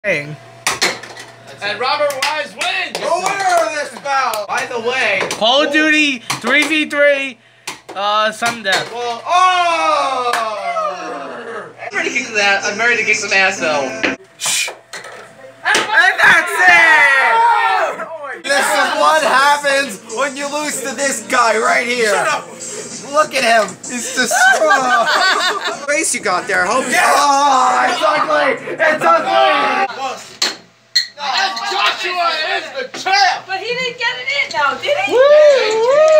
And Robert Wise wins! The winner of this bout! By the way, Call of Duty 3v3 sudden death. well, I'm ready to kick that. I'm ready to kick some ass though. And that's it! This is what happens when you lose to this guy right here. Shut up! Look at him. He's destroyed. Face you got there, hope. Yeah. Oh, it's ugly. It's ugly. And Joshua is the champ. But he didn't get it in now, did he? Woo!